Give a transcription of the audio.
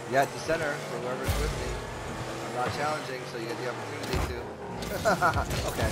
Yeah, to center for whoever's with me. I'm not challenging, so you get the opportunity to. Okay.